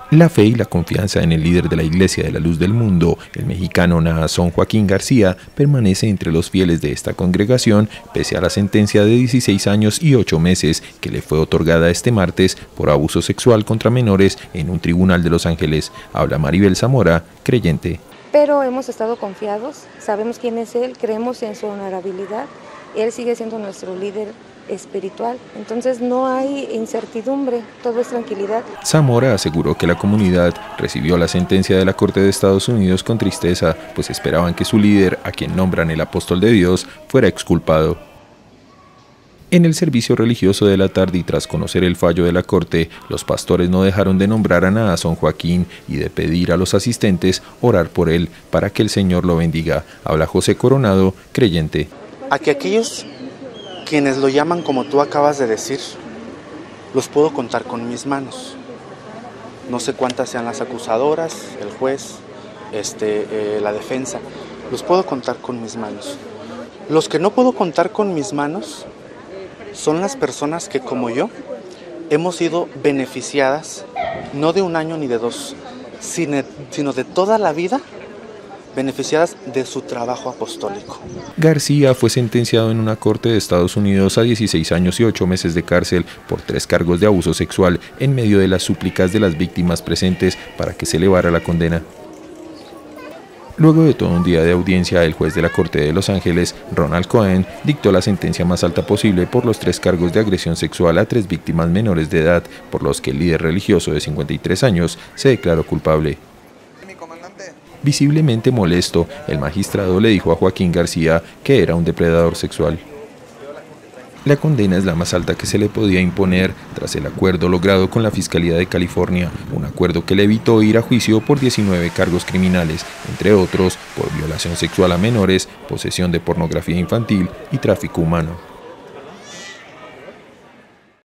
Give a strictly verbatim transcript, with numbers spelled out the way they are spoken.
La fe y la confianza en el líder de la Iglesia de la Luz del Mundo, el mexicano Naasón Joaquín García, permanece entre los fieles de esta congregación, pese a la sentencia de dieciséis años y ocho meses que le fue otorgada este martes por abuso sexual contra menores en un tribunal de Los Ángeles. Habla Maribel Zamora, creyente. Pero hemos estado confiados, sabemos quién es él, creemos en su honorabilidad, él sigue siendo nuestro líder espiritual, entonces no hay incertidumbre, todo es tranquilidad. Zamora aseguró que la comunidad recibió la sentencia de la Corte de Estados Unidos con tristeza, pues esperaban que su líder, a quien nombran el apóstol de Dios, fuera exculpado. En el servicio religioso de la tarde y tras conocer el fallo de la Corte, los pastores no dejaron de nombrar a Naasón Joaquín y de pedir a los asistentes orar por él para que el Señor lo bendiga. Habla José Coronado, creyente. A que aquellos quienes lo llaman como tú acabas de decir, los puedo contar con mis manos. No sé cuántas sean las acusadoras, el juez, este, eh, la defensa, los puedo contar con mis manos. Los que no puedo contar con mis manos son las personas que, como yo, hemos sido beneficiadas, no de un año ni de dos, sino de toda la vida, beneficiadas de su trabajo apostólico. García fue sentenciado en una corte de Estados Unidos a dieciséis años y ocho meses de cárcel por tres cargos de abuso sexual en medio de las súplicas de las víctimas presentes para que se elevara la condena. Luego de todo un día de audiencia, el juez de la Corte de Los Ángeles, Ronald Cohen, dictó la sentencia más alta posible por los tres cargos de agresión sexual a tres víctimas menores de edad, por los que el líder religioso de cincuenta y tres años se declaró culpable. Visiblemente molesto, el magistrado le dijo a Joaquín García que era un depredador sexual. La condena es la más alta que se le podía imponer tras el acuerdo logrado con la Fiscalía de California, un acuerdo que le evitó ir a juicio por diecinueve cargos criminales, entre otros por violación sexual a menores, posesión de pornografía infantil y tráfico humano.